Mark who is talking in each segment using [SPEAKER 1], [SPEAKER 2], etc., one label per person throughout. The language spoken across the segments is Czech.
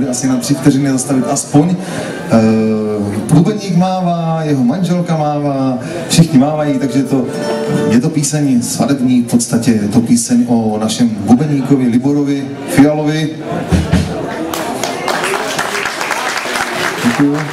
[SPEAKER 1] bude asi na 3 vteřiny zastavit aspoň. Bubeník mává, jeho manželka mává, všichni mávají, takže je to píseň svadební, v podstatě je to píseň o našem bubeníkovi Liborovi Fialovi. Děkuju.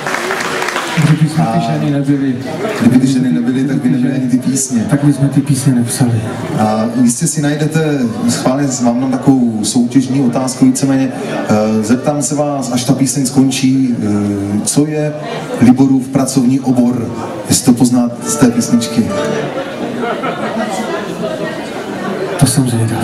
[SPEAKER 1] Kdyby ty ženy nebyly, tak by nebyly ani ty písně.
[SPEAKER 2] Tak my jsme ty písně nepsali.
[SPEAKER 1] A jistě si najdete, schválně mám tam takovou soutěžní otázku víceméně. Zeptám se vás, až ta píseň skončí, co je Liborův pracovní obor, jestli to poznáte z té písničky.
[SPEAKER 2] To jsem zvědav.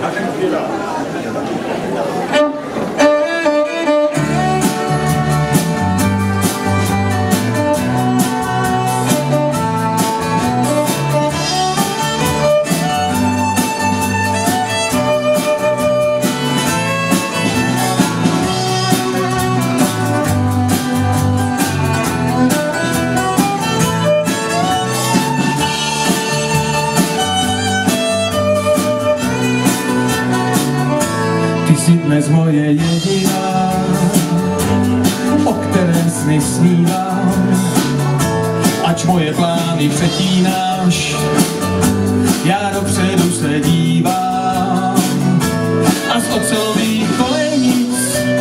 [SPEAKER 3] Jsi dnes moje jediná, o které sny snívám, ač moje plány přetínáš, já dopředu se dívám a z ocelových kolejnic,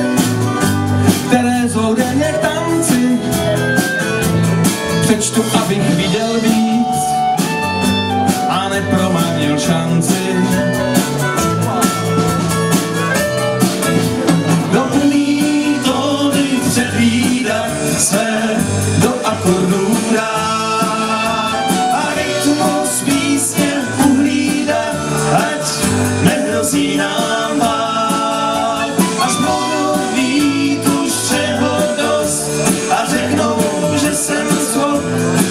[SPEAKER 3] které zvou denně k tanci, přečtu, abych viděl víc a nepromarnil šanci. Své do akordů dát a rytmus písně uhlídat, ať nehrozí nám bát. Až budou mít už čeho dost a řeknou, že jsem zvod.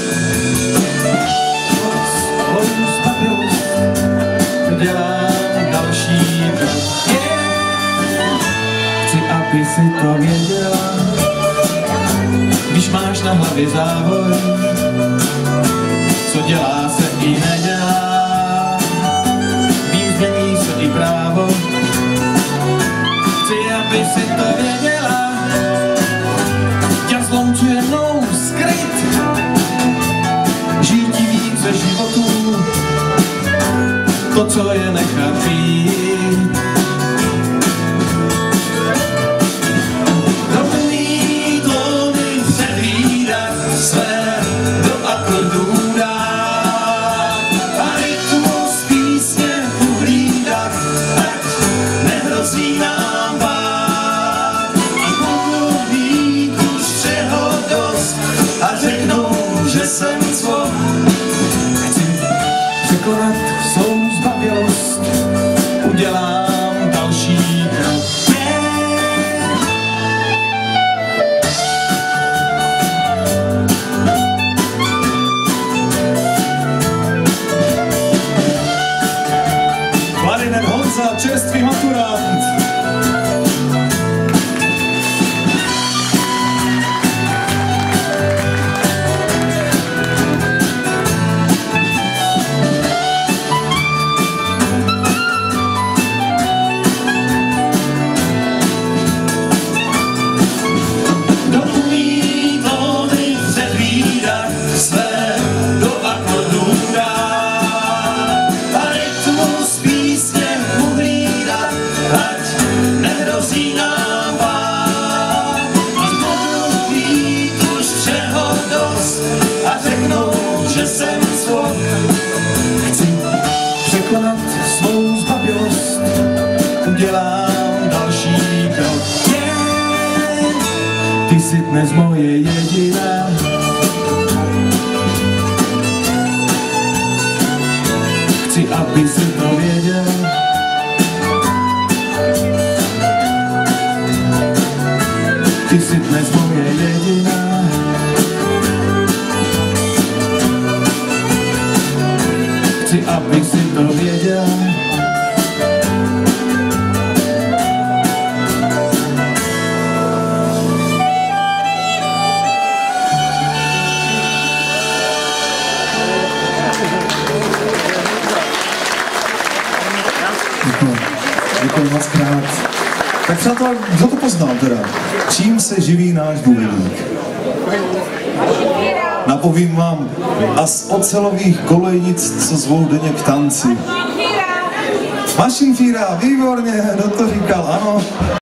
[SPEAKER 3] Dělám další krok. Chci, aby si to věděla, když máš na hlavě závoj, co dělá se i nedělá, vím, změní se i právo. Chci, aby si to věděla, tě zlomčuje mnou skryt, žít ti více životů, to, co je nechat být. Překonat svou zbabělost, udělám další krok. Klarinet Honza, čerstvý maturant. Překonat svou zbabělost, udělám další krok. Ty jsi dnes moje jediná, chci, aby si to věděl. Ty jsi dnes moje jediná, chci, aby si to věděl.
[SPEAKER 1] přátelé, kdo to poznal teda? Čím se živí náš bubeník? Napovím vám, a z ocelových kolejnic, co zvou denně k tanci. Mašinfíra, výborně, kdo to říkal, ano.